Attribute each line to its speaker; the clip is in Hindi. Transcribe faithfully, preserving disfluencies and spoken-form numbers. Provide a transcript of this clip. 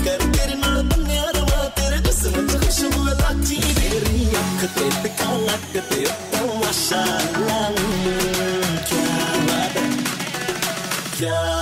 Speaker 1: कर तेरे नाल बन्ने रवा तेरे जिस्म च खुशबू लाची तेरी अख ते टिका लक ते तो माशाअल्लाह क्या बात है क्या